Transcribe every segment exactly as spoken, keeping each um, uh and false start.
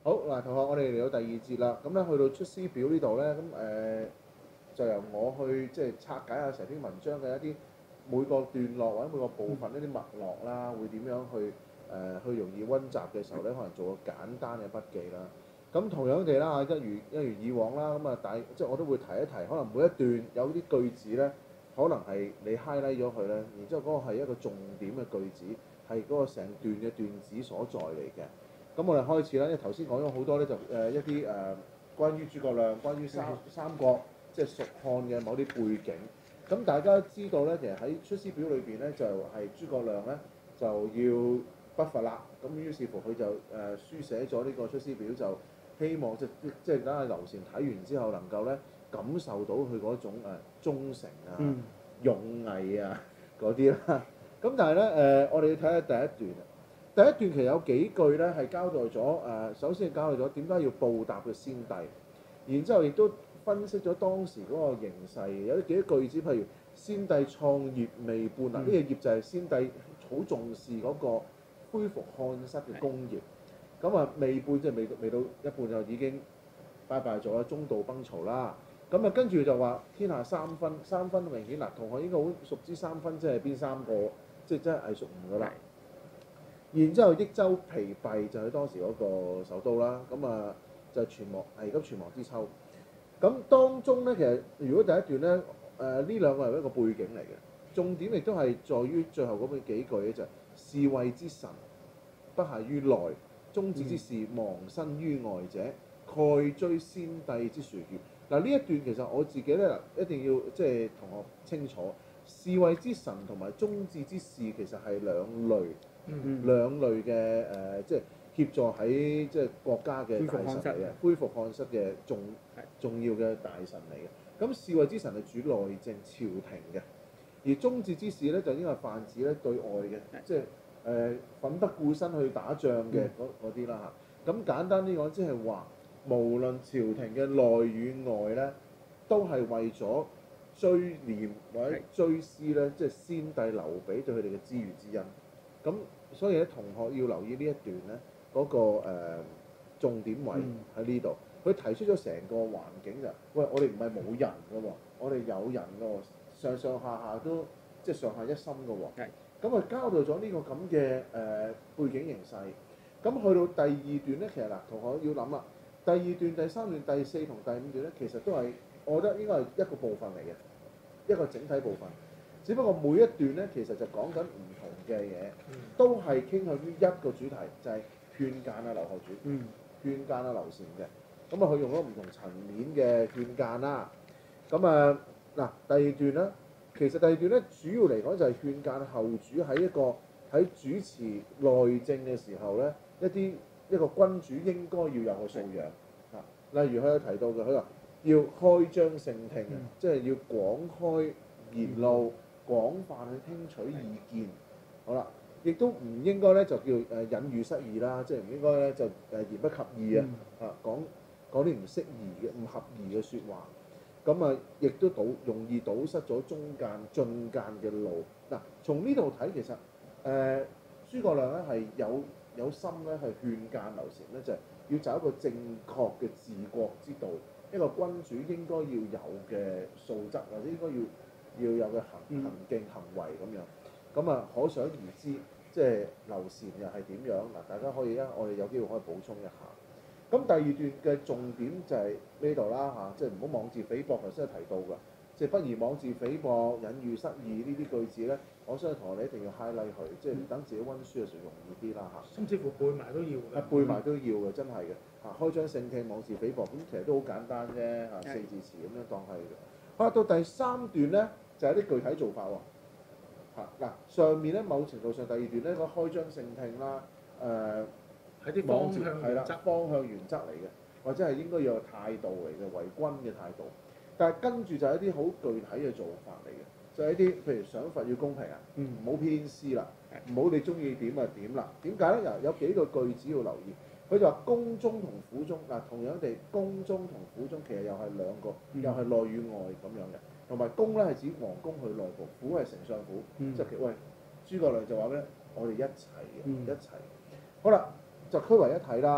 好嗱，同學，我哋嚟到第二節啦。咁咧去到出師表呢度咧，咁誒、呃、就由我去即係拆解下成篇文章嘅一啲每個段落或者每個部分一啲脈絡啦，會點樣去誒、呃、去容易温習嘅時候咧，可能做個簡單嘅筆記啦。咁同樣地啦，一如一如以往啦，咁啊大即係我都會提一提，可能每一段有啲句子咧，可能係你 highlight 咗佢咧，然之後嗰個係一個重點嘅句子，係嗰個成段嘅段子所在嚟嘅。咁我哋開始啦，因為頭先講咗好多咧，就誒、呃、一啲誒、呃、關於諸葛亮、關於三三國即係蜀漢嘅某啲背景。咁大家知道咧，其實喺《出師表》裏邊咧，就係、是、諸葛亮咧就要北伐啦。咁於是乎佢就誒、呃、書寫咗呢個《出師表》，就希望即即係等阿劉禪睇完之後，能夠咧感受到佢嗰種誒、呃、忠誠啊、 嗯、 勇毅啊嗰啲啦。咁但係咧誒，我哋要睇下第一段。第一段其實有幾句咧係交代咗誒、呃，首先係交代咗點解要報答嘅先帝，然之後亦都分析咗當時嗰個形勢，有啲幾多句子，譬如先帝創業未半啊，呢、嗯、個業就係先帝好重視嗰個恢復漢室嘅功業，咁啊未半即係未未到一半就已經拜拜咗啦，中道崩殂啦，咁啊跟住就話天下三分，三分明顯嗱，同學應該好熟知三分即係邊三個，即係真係魏蜀吳噶啦。然之後益州疲弊就係當時嗰個首都啦，咁啊就存亡危急存亡之秋。咁當中咧，其實如果第一段咧，誒、呃、呢兩個係一個背景嚟嘅，重點亦都係在於最後嗰幾句咧，就係士衛之臣不懈於內，宗旨之事忘身於外者，蓋追先帝之殊業。嗱呢一段其實我自己咧一定要即係同學清楚，士衛之臣同埋宗旨之事其實係兩類。嗯、兩類嘅誒、呃，即係協助喺即係國家嘅大臣嚟嘅，恢復漢室嘅重重要嘅大臣嚟嘅。咁士衛之臣係主內政朝廷嘅，而宗旨之事咧就應該係泛指咧對外嘅，即係誒奮不顧身去打仗嘅嗰啲啦嚇。咁簡單啲講，即係話無論朝廷嘅內與外咧，都係為咗追念或者追思咧，即係先帝劉備對佢哋嘅知遇之恩。咁所以咧，同學要留意呢一段咧，嗰、那個、呃、重點位喺呢度。佢、嗯、提出咗成個環境就，喂，我哋唔係冇人㗎喎，我哋有人㗎喎，上上下下都即係上下一心㗎喎。咁啊交代咗呢個咁嘅誒背景形勢。咁去到第二段咧，其實嗱，同學要諗啦，第二段、第三段、第四同第五段咧，其實都係我覺得應該係一個部分嚟嘅，一個整體部分。只不過每一段咧，其實就講緊唔同嘅嘢，都係傾向於一個主題，就係、是、勸諫啊劉學主，嗯、勸諫啊劉禪嘅。咁啊，佢用咗唔同層面嘅勸諫啦。咁啊，嗱第二段咧，其實第二段咧主要嚟講就係勸諫後主喺一個喺主持內政嘅時候咧，一啲一個君主應該要有嘅素養啊。例如佢有提到嘅，佢話要開張性聽，嗯、即係要廣開言路。廣泛去聽取意見，好啦，亦都唔應該咧就叫誒隱喻失義啦，即係唔應該咧就誒言不及義啊，啊講講啲唔適宜嘅、唔合宜嘅説話，咁啊亦都堵容易堵塞咗中間進諫嘅路。嗱，從呢度睇其實誒、呃、諸葛亮咧係有有心咧係勸諫劉禪咧，就係、是、要走一個正確嘅治國之道，一個君主應該要有嘅素質，或者應該要。要有嘅行行徑行為咁樣，咁啊可想而知，即係劉禪又係點樣嗱？大家可以啊，我哋有機會可以補充一下。咁第二段嘅重點就係呢度啦嚇，即係唔好妄自菲薄，頭先有提到㗎，即係不宜妄自菲薄、隱喻失義呢啲句子咧，我相信同學你一定要 highlight 佢，即係等自己温書嘅時候容易啲啦嚇。 甚至乎背埋都要嘅。 背埋都要嘅，真係嘅嚇。開張性聽、妄自菲薄，咁其實都好簡單啫嚇，四字詞咁樣當係嘅。好啦，到第三段咧。就係啲具體做法喎，嚇嗱上面咧某程度上第二段咧個開張性聽啦，誒係啲方向係啦，方向原則嚟嘅，或者係應該要有態度嚟嘅，為君嘅態度。但係跟住就係一啲好具體嘅做法嚟嘅，就係、是、一啲譬如賞罰要公平啊，唔好、嗯、偏私啦，唔好你中意點就點啦。點解咧？有有幾個句子要留意，佢就話宮中同府中嗱，同樣地宮中同府中其實又係兩個，嗯、又係內與外咁樣嘅。同埋宮咧係指皇宮去內部，府係丞相府，嗯、即係喂諸葛亮就話咧，我哋一齊嘅，嗯、一齊。好啦，就區為一體啦。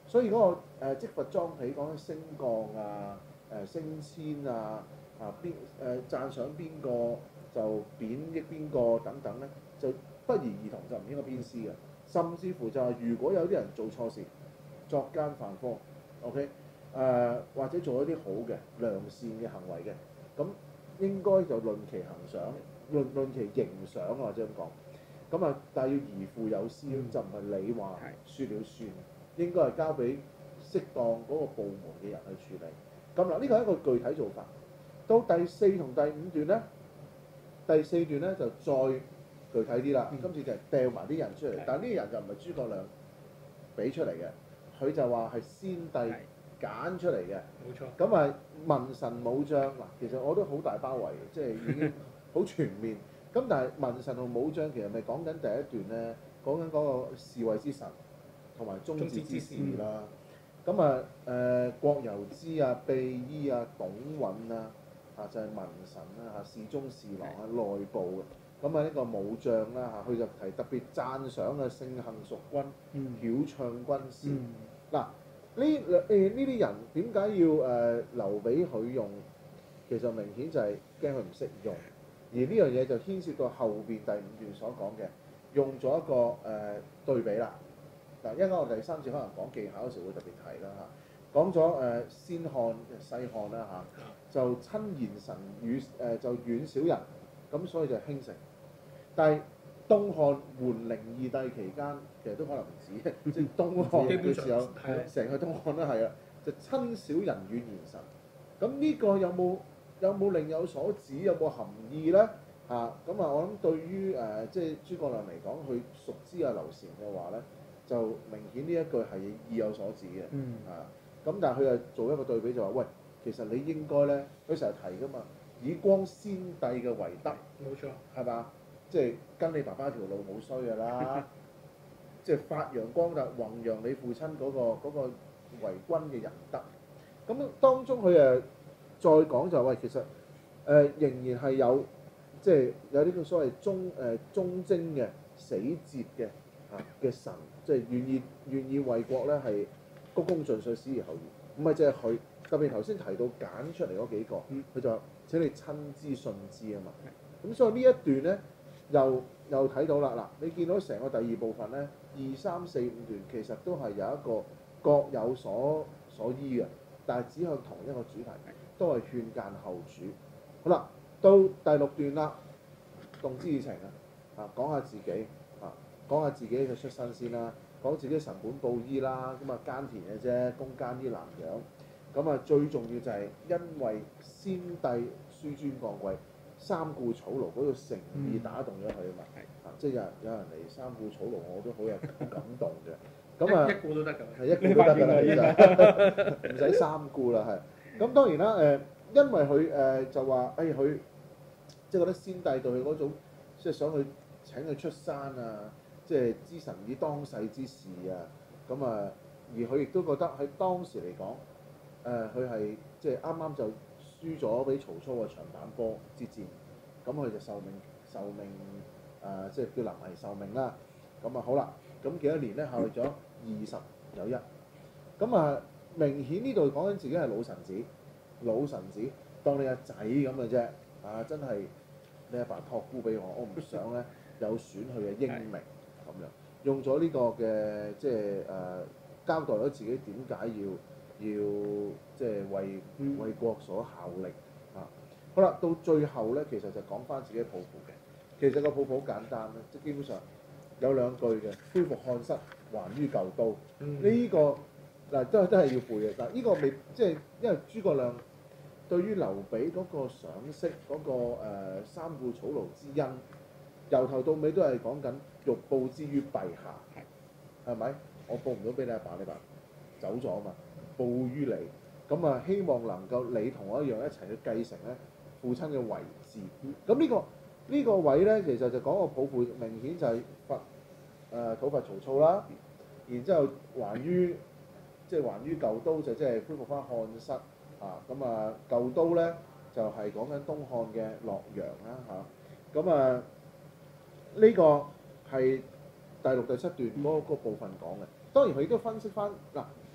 所以嗰、個誒積佛裝起講緊升降啊、誒、升遷啊、啊邊誒讚賞邊個就貶抑邊個等等咧，就不宜兒童，就唔應該偏私嘅。甚至乎就係如果有啲人做錯事、作奸犯科 ，OK 誒、或者做一啲好嘅良善嘅行為嘅，咁應該就論其行賞，論論其刑賞啊，或者咁講。咁啊，但係要宜父有司， 嗯就唔係你話説了算，應該係交俾適當嗰個部門嘅人去處理。咁嗱，呢個係一個具體做法。到第四同第五段咧，第四段咧就再具體啲啦。 嗯今次就係掉埋啲人出嚟係， 但係呢啲人就唔係諸葛亮俾出嚟嘅，佢就話係先帝係揀出嚟嘅。 冇錯。 咁啊，文神武將嗱，其實我都好大包圍嘅，即係已經好全面。咁但係文神同武將其實咪講緊第一段咧，講緊嗰個侍衛之神同埋中治之士啦。咁啊誒，郭由之啊、秘醫啊、董允啊，啊就係、文神啦嚇，侍中侍郎啊，內部嘅。咁啊呢個武將啦嚇，佢就提特別讚賞嘅聖行淑君、 嗯曉暢軍事。 嗯嗱，呢兩誒呢啲人點解要誒、呃留俾佢用？其實明顯就係驚佢唔識用，而呢樣嘢就牽涉到後邊第五段所講嘅，用咗一個誒、呃、對比啦。嗱，一陣間我第三節可能講技巧嘅時候會特別提啦嚇，講咗誒先漢西漢啦嚇，就親賢臣與誒、呃、就遠小人，咁所以就興盛。但係東漢桓靈二帝期間，其實都可能唔止，即係東漢嘅時候， 係啊成個東漢都係啊，就親小人遠賢臣。咁呢個有冇有冇另有所指，有冇含義咧？嚇咁啊！我諗對於誒、呃、即係諸葛亮嚟講，佢熟知啊劉禪嘅話咧，就明顯呢一句係意有所指嘅。 嗯啊，咁但係佢又做一個對比，就話喂，其實你應該咧，佢成日提噶嘛，以光先帝嘅遺德， 冇錯。 係嘛？即係跟你爸爸條路冇衰㗎啦，即係發揚光大，弘揚你父親嗰、個嗰、個為君嘅仁德。咁當中佢誒再講就係、喂，其實誒、呃、仍然係有即係有呢個所謂忠誒、呃、忠貞嘅死節嘅嚇嘅神，即係願意願意為國咧係鞠躬盡瘁，死而後已。唔係淨係佢，特別頭先提到揀出嚟嗰幾個，佢、 嗯、 就話請你親之信之啊嘛。咁所以呢一段咧又又睇到啦嗱，你見到成個第二部分咧，二三四五段其實都係有一個各有所所依嘅，但係指向同一個主題，都係勸諫後主。好啦，到第六段啦，動之以情啊，啊講下自己啊，講下自己嘅出身先啦，講自己神本布衣啦，咁啊耕田嘅啫，攻耕於南陽。咁啊最重要就係因為先帝紆尊降貴。三顧草廬嗰個誠意打動咗佢啊嘛，啊即係有人有人嚟三顧草廬，我都好有好感動嘅。咁啊， 一顧都得㗎， 係一顧都得㗎啦，其實唔使三顧啦，係。咁當然啦，誒，因為佢誒就話，誒佢即係覺得先帝對佢嗰種，即係想去請佢出山啊，即係知臣以當世之事啊，咁啊，而佢亦都覺得喺當時嚟講，誒佢係即係啱啱就輸咗俾曹操嘅長板坡之戰，咁佢就受命受命誒、呃，即係叫臨危受命啦。咁啊好啦，咁幾多年咧效力咗二十有一，咁啊明顯呢度講緊自己係老臣子，老臣子當你阿仔咁嘅啫，啊真係你阿爸託孤俾我，我唔想咧有損佢嘅英名咁樣，用咗呢個嘅即係誒、呃、交代咗自己點解要。要即係為為國所效力啊！好啦，到最後咧，其實就講翻自己抱負嘅。其實個抱負好簡單咧，即係基本上有兩句嘅：恢復漢室，還於舊都。呢、嗯、個嗱都係都係要背嘅。但係呢個未即係因為諸葛亮對於劉備嗰個賞識嗰、那個、呃、三顧草廬之恩，由頭到尾都係講緊欲報之於陛下，係咪？我報唔到俾你阿爸，你爸走咗啊嘛。報於你，咁啊希望能夠你同我一樣一齊去繼承咧父親嘅遺志。咁呢、呢個呢、呢個位咧，其實就講個抱負，明顯就係伐誒討伐曹操啦，然之後還於即係還於舊都，就即係恢復翻漢室啊。咁啊舊都咧就係講緊東漢嘅洛陽啦嚇。咁啊呢、呢個係第六第七段嗰個部分講嘅。當然佢亦都分析翻嗱。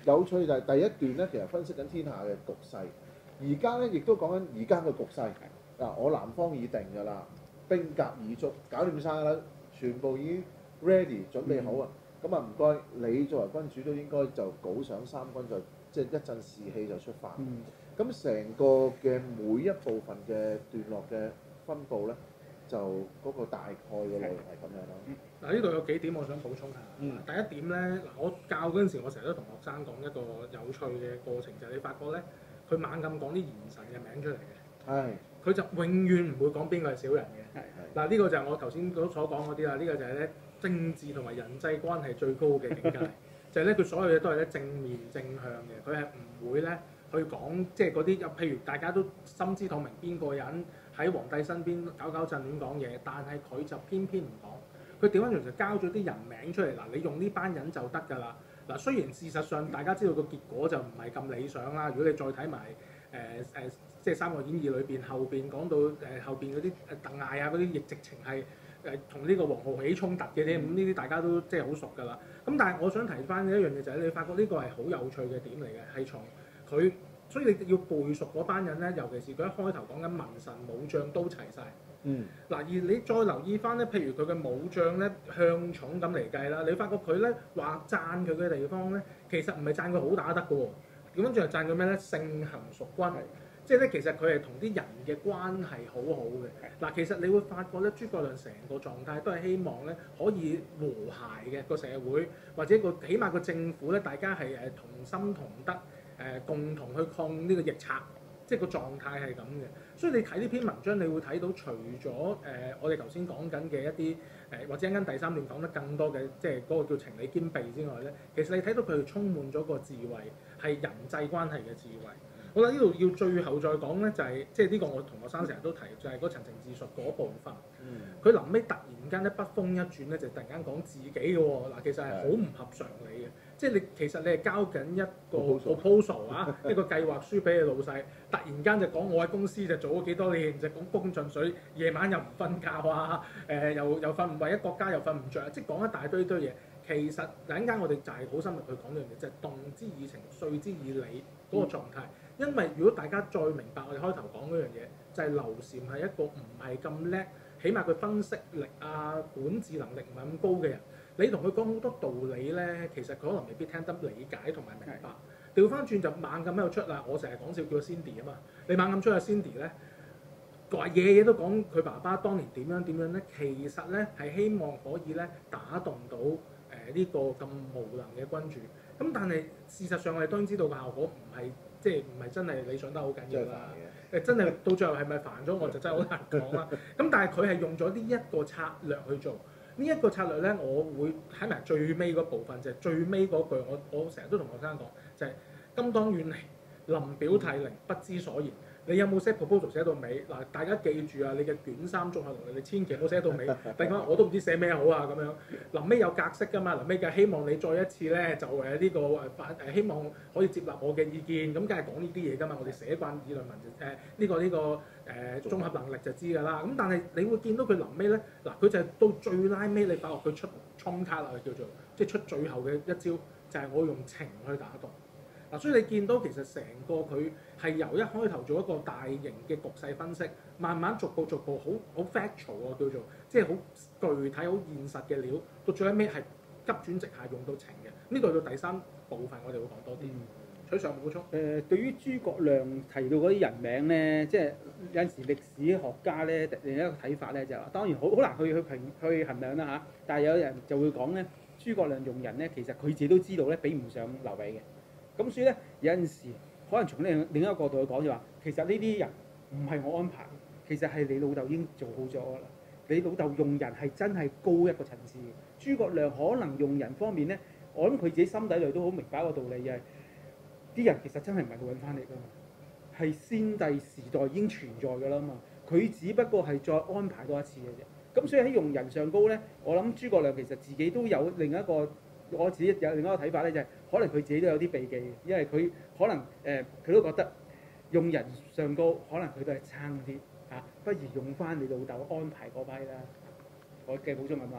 有趣就係第一段咧，其實分析緊天下嘅局勢。而家咧亦都講緊而家嘅局勢。嗱，我南方已定㗎啦，兵甲已足，搞掂晒啦，全部已經 ready 準備好啊。咁啊唔該，你作為君主都應該就稿上三軍就即係一陣士氣就出發。咁成、嗯、個嘅每一部分嘅段落嘅分佈咧，就嗰個大概嘅內容係咁樣咯。 嗱，呢度有幾點我想補充下。 嗯、 第一點咧，嗱，我教嗰陣時，我成日都同學生講一個有趣嘅過程，就係、是、你發覺咧，佢猛咁講啲賢臣嘅名出嚟嘅。係。佢就永遠唔會講邊個係小人嘅。係係。嗱，呢個就係我頭先所講嗰啲啦。呢、這個就係咧政治同埋人際關係最高嘅境界，就係咧佢所有嘢都係咧正面正向嘅，佢係唔會咧去講即係嗰啲，譬如大家都心知肚明邊個人喺皇帝身邊搞搞震亂講嘢，但係佢就偏偏唔講，佢調翻轉就交咗啲人名出嚟，嗱，你用呢班人就得㗎啦。嗱，雖然事實上大家知道個結果就唔係咁理想啦，如果你再睇埋誒誒即係《三國演義》裏邊後邊講到誒、呃、後邊嗰啲誒鄧艾啊嗰啲，亦直情係誒同呢個黃皓起衝突嘅添，咁呢啲大家都即係好熟㗎啦。咁但係我想提翻嘅一樣嘢就係你發覺呢個係好有趣嘅點嚟嘅，係從佢，所以你要背熟嗰班人咧，尤其是佢一開頭講緊文臣武將都齊晒。嗯。嗱，而你再留意翻咧，譬如佢嘅武將咧向寵咁嚟計啦，你發覺佢咧話讚佢嘅地方咧，其實唔係讚佢好打得嘅喎，點樣仲係讚佢咩咧？性行淑均。即係咧，其實佢係同啲人嘅關係好好嘅。嗱，其實你會發覺咧，諸葛亮成個狀態都係希望咧可以和諧嘅個社會，或者個起碼個政府咧，大家係誒同心同德，誒、呃、共同去抗呢個逆賊，即係個狀態係咁嘅。所以你睇呢篇文章，你會睇到除咗誒、呃、我哋頭先講緊嘅一啲誒、呃，或者一陣第三段講得更多嘅，即係嗰個叫情理兼備之外咧，其實你睇到佢充滿咗個智慧，係人際關係嘅智慧。好啦，呢度要最後再講咧，就係即係呢個我同學生成日都提，就係、是、嗰陳情自述嗰部分。佢臨尾突然間咧筆鋒一轉咧，就突然間講自己嘅喎。嗱，其實係好唔合常理嘅。即係你其實你係交緊一個 proposal 啊，一個計劃書俾你老細，突然間就講我喺公司就做咗幾多年，就講公進水，夜晚又唔瞓覺啊，誒、呃、又又瞓唔為一國家又瞓唔着，即係講一大堆堆嘢。其實陣間我哋就係好深入去講呢樣嘢，就係、是、動之以情，説之以理嗰個狀態。因為如果大家再明白我哋開頭講嗰樣嘢，就係、是、劉禪係一個唔係咁叻，起碼佢分析力啊、管治能力唔係咁高嘅人。你同佢講好多道理咧，其實佢可能未必聽得理解同埋明白。調翻轉就猛咁喺度出啦，我成日講笑叫 Cindy 啊嘛，你猛咁出阿 Cindy 咧，話嘢嘢都講佢爸爸當年點樣點樣咧，其實咧係希望可以咧打動到誒呢、呃這個咁無能嘅君主。咁但係事實上我哋當然知道個效果唔係。即係唔係真係理想得好緊要啦？誒真係到最後係咪煩咗我就真係好難講啦。咁但係佢係用咗呢一個策略去做，呢、這、一個策略咧，我會喺埋最尾嗰部分，就係、是、最尾嗰句，我我成日都同學生講，就係、是、今當遠離，臨表涕零，不知所言。你有冇 set proposal 寫到尾？嗱，大家記住啊！你嘅卷三綜合能力，你千祈唔好寫到尾。突然間我都唔知寫咩好啊咁樣。臨尾有格式㗎嘛？臨尾嘅希望你再一次咧，就誒呢、這個誒發誒希望可以接納我嘅意見。咁梗係講呢啲嘢㗎嘛？我哋寫慣議論文就誒呢個呢、這個誒、呃、綜合能力就知㗎啦。咁但係你會見到佢臨尾咧，嗱佢就係到最拉尾，你發覺佢出衝卡啦，叫做即係出最後嘅一招，就係、是、我用情去打動。嗱，所以你見到其實成個佢係由一開頭做一個大型嘅局勢分析，慢慢逐步逐步好好 factual 喎，叫做即係好具體、好現實嘅料，到最後尾係急轉直下用到情嘅。呢度到第三部分，我哋會講多啲。取上補充。誒、 呃，對於諸葛亮提到嗰啲人名咧，即係有陣時歷史學家咧另一個睇法咧就係話，當然好好難去去評去衡量啦嚇。但係有人就會講咧，諸葛亮用人咧，其實佢自己都知道咧，比唔上劉備嘅。咁所以咧，有陣時可能從另另一個角度去講就話，其實呢啲人唔係我安排，其實係你老豆已經做好咗㗎啦。你老豆用人係真係高一個層次嘅。諸葛亮可能用人方面咧，我諗佢自己心底裏都好明白一個道理，就係啲人其實真係唔係佢揾翻嚟㗎嘛，係先帝時代已經存在㗎啦嘛。佢只不過係再安排多一次嘅啫。咁所以喺用人上高咧，我諗諸葛亮其實自己都有另一個。我自己有另一個睇法咧，就係可能佢自己都有啲避忌嘅，因為佢可能誒佢、呃、都覺得用人上高，可能佢都係撐啲嚇，不如用翻你老豆安排嗰批啦。我嘅補充咁話。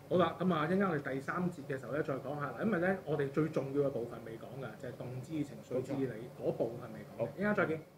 好啦，咁啊，一陣間我哋第三節嘅時候咧，再講下嗱，因為咧我哋最重要嘅部分未講㗎，就係動之以情，緒之以理嗰部分未講。一陣間再見。